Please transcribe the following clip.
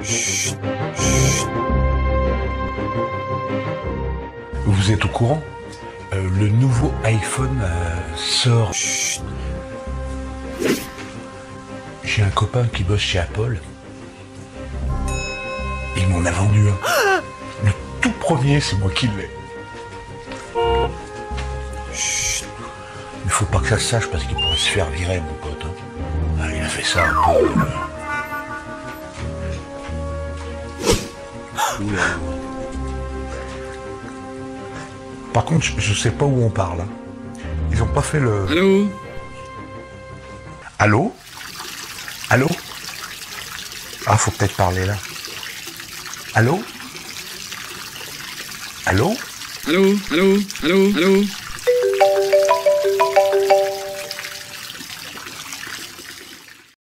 Vous êtes au courant? Le nouveau iPhone sort. J'ai un copain qui bosse chez Apple. Il m'en a vendu un. Le tout premier, c'est moi qui l'ai. Il faut pas que ça se sache parce qu'il pourrait se faire virer, mon pote. Ah, il a fait ça un peu. Oula. Par contre, je sais pas où on parle. Hein. Ils ont pas fait le... Allô? Allô? Allô? Ah, faut peut-être parler là. Allô? Allô? Allô? Allô? Allô? Allô?